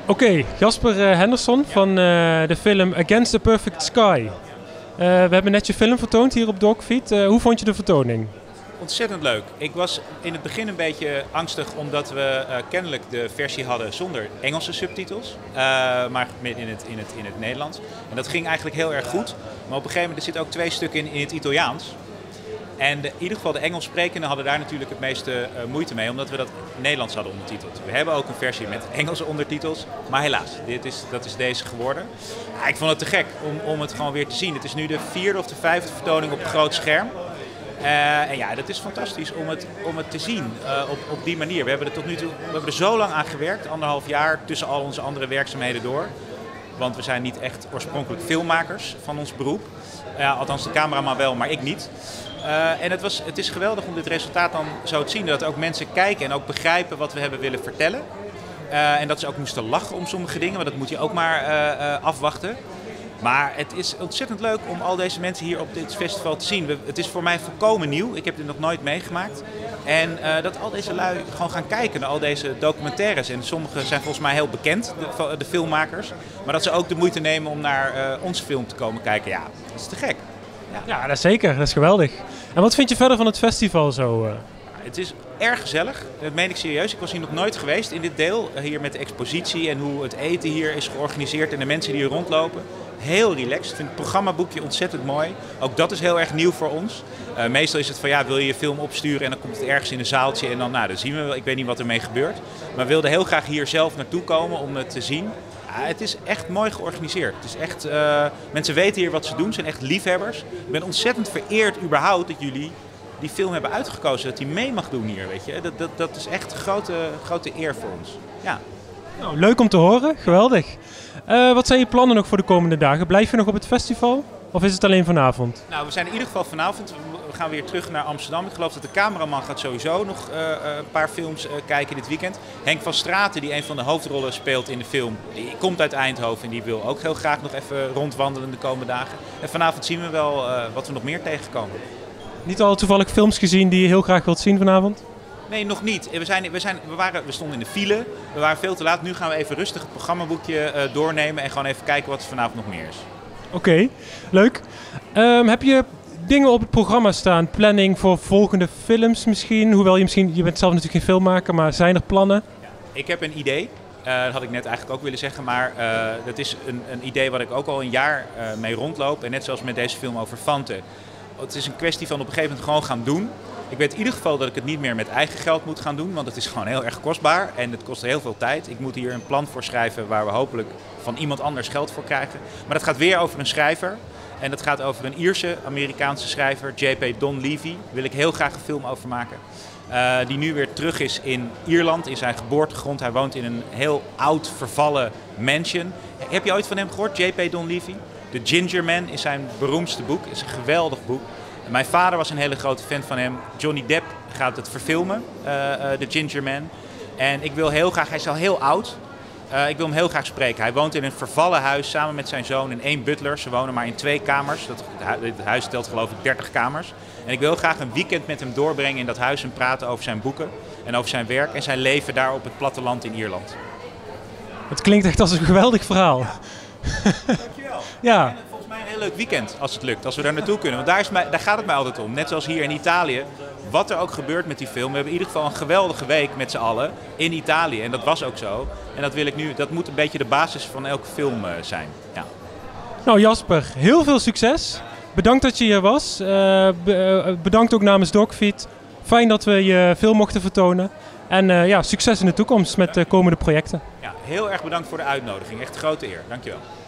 Oké, Jasper Henderson van de film Against the Perfect Sky. We hebben net je film vertoond hier op Dogfeed. Hoe vond je de vertoning? Ontzettend leuk. Ik was in het begin een beetje angstig omdat we kennelijk de versie hadden zonder Engelse subtitels. Maar in het Nederlands. En dat ging eigenlijk heel erg goed. Maar op een gegeven moment er zitten ook 2 stukken in het Italiaans. En in ieder geval de Engels sprekenden hadden daar natuurlijk het meeste moeite mee, omdat we dat Nederlands hadden ondertiteld. We hebben ook een versie met Engelse ondertitels, maar helaas, dat is deze geworden. Ja, ik vond het te gek om het gewoon weer te zien. Het is nu de 4e of de 5e vertoning op een groot scherm. En ja, dat is fantastisch om het te zien op die manier. We hebben er zo lang aan gewerkt, 1,5 jaar tussen al onze andere werkzaamheden door. Want we zijn niet echt oorspronkelijk filmmakers van ons beroep. Althans de cameraman wel, maar ik niet. En het is geweldig om dit resultaat dan zo te zien. Dat ook mensen kijken en ook begrijpen wat we hebben willen vertellen. En dat ze ook moesten lachen om sommige dingen, want dat moet je ook maar afwachten. Maar het is ontzettend leuk om al deze mensen hier op dit festival te zien. Het is voor mij volkomen nieuw. Ik heb dit nog nooit meegemaakt. En dat al deze lui gewoon gaan kijken naar al deze documentaires. En sommige zijn volgens mij heel bekend, de filmmakers. Maar dat ze ook de moeite nemen om naar onze film te komen kijken. Ja, dat is te gek. Ja, dat is zeker. Dat is geweldig. En wat vind je verder van het festival zo? Het is erg gezellig. Dat meen ik serieus. Ik was hier nog nooit geweest in dit deel. Hier met de expositie en hoe het eten hier is georganiseerd en de mensen die hier rondlopen. Heel relaxed. Ik vind het programmaboekje ontzettend mooi. Ook dat is heel erg nieuw voor ons. Meestal is het van wil je je film opsturen en dan komt het ergens in een zaaltje en dan zien we wel. Ik weet niet wat ermee gebeurt. Maar we wilden heel graag hier zelf naartoe komen om het te zien. Het is echt mooi georganiseerd. Het is echt, mensen weten hier wat ze doen, zijn echt liefhebbers. Ik ben ontzettend vereerd überhaupt dat jullie die film hebben uitgekozen, dat die mee mag doen hier. Weet je? Dat is echt een grote eer voor ons. Ja. Nou, leuk om te horen, geweldig. Wat zijn je plannen nog voor de komende dagen? Blijf je nog op het festival of is het alleen vanavond? Nou, we zijn in ieder geval vanavond. We gaan weer terug naar Amsterdam. Ik geloof dat de cameraman gaat sowieso nog een paar films kijken dit weekend. Henk van Straten, die een van de hoofdrollen speelt in de film, die komt uit Eindhoven en die wil ook heel graag nog even rondwandelen de komende dagen. En vanavond zien we wel wat we nog meer tegenkomen. Niet al toevallig films gezien die je heel graag wilt zien vanavond? Nee, nog niet. We stonden in de file. We waren veel te laat. Nu gaan we even rustig het programmaboekje doornemen en gewoon even kijken wat er vanavond nog meer is. Oké, leuk. Heb je dingen op het programma staan? Planning voor volgende films misschien? Hoewel je bent zelf natuurlijk geen filmmaker, maar zijn er plannen? Ja, ik heb een idee. Dat had ik net eigenlijk ook willen zeggen, maar dat is een idee waar ik ook al een jaar mee rondloop. En net zoals met deze film over Fante. Het is een kwestie van op een gegeven moment gewoon gaan doen. Ik weet in ieder geval dat ik het niet meer met eigen geld moet gaan doen, want het is gewoon heel erg kostbaar en het kost heel veel tijd. Ik moet hier een plan voor schrijven waar we hopelijk van iemand anders geld voor krijgen. Maar dat gaat weer over een schrijver en dat gaat over een Ierse-Amerikaanse schrijver, J.P. Donleavy. Daar wil ik heel graag een film over maken. Die nu weer terug is in Ierland, in zijn geboortegrond. Hij woont in een heel oud, vervallen mansion. Heb je ooit van hem gehoord, J.P. Donleavy? The Ginger Man is zijn beroemdste boek. Het is een geweldig boek. Mijn vader was een hele grote fan van hem. Johnny Depp gaat het verfilmen, The Ginger Man. En ik wil heel graag, hij is al heel oud, ik wil hem heel graag spreken. Hij woont in een vervallen huis samen met zijn zoon en 1 butler. Ze wonen maar in 2 kamers. Het huis telt geloof ik 30 kamers. En ik wil graag een weekend met hem doorbrengen in dat huis en praten over zijn boeken en over zijn werk en zijn leven daar op het platteland in Ierland. Het klinkt echt als een geweldig verhaal. Dankjewel. Ja. En volgens mij een heel leuk weekend als het lukt, als we daar naartoe kunnen. Want daar gaat het mij altijd om. Net zoals hier in Italië. Wat er ook gebeurt met die film. We hebben in ieder geval een geweldige week met z'n allen in Italië. En dat was ook zo. En dat wil ik nu. Dat moet een beetje de basis van elke film zijn. Ja. Nou Jasper, heel veel succes. Bedankt dat je hier was. Bedankt ook namens Dogfeed. Fijn dat we je film mochten vertonen. En succes in de toekomst met de komende projecten. Ja, heel erg bedankt voor de uitnodiging. Echt een grote eer. Dankjewel.